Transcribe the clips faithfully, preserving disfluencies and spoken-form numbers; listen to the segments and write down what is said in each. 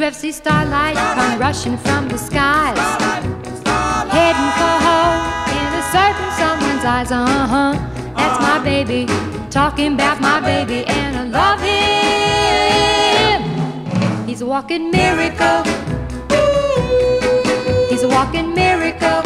you ever see starlight come rushing from the skies, heading for home in a certain someone's eyes? Uh-huh, that's my baby, talking about my baby, and I love him. He's a walking miracle. He's a walking miracle.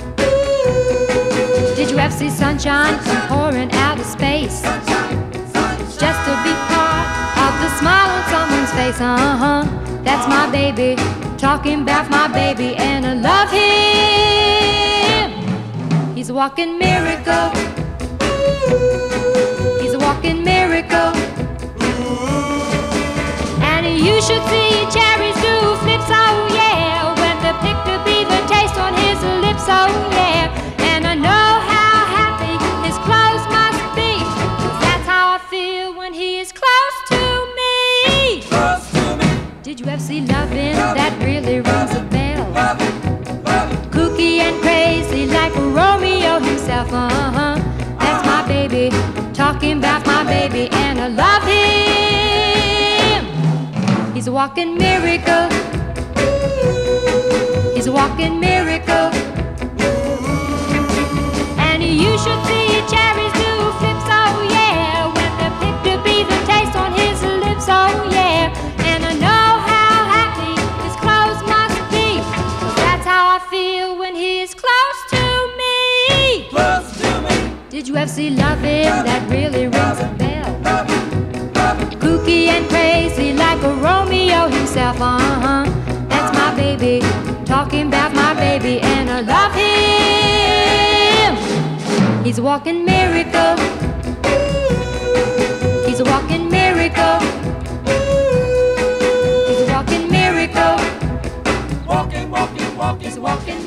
Did you ever see sunshine come pouring out of space, just to be part of the smile on someone's face? Uh-huh, that's my baby, talking about my baby, and I love him. He's a walking miracle. He's a walking miracle. And you should see cherries do flips, oh yeah, when the pick to be the taste on his lips, oh yeah. And I know how happy his clothes must be, 'cause that's how I feel when he is close to me. Close to me. Did you ever see loving that really rings a bell? Kooky and crazy like Romeo himself. Uh-huh, that's my baby, talking about my baby, and I love him. He's a walking miracle. He's a walking miracle. And you should see cherries do flips, oh yeah, when they're picked to be the taste on his lips, oh yeah. And I know how happy his clothes must be, 'cause that's how I feel when he is close to me. Close to me. Did you ever see loving that really rings a bell? Kooky and crazy like a Romeo himself. Uh-huh, that's my baby, talking about my baby, and I love him. He's a walking miracle. He's a walking miracle. He's a walking miracle. Walking, walking, walking, He's a walking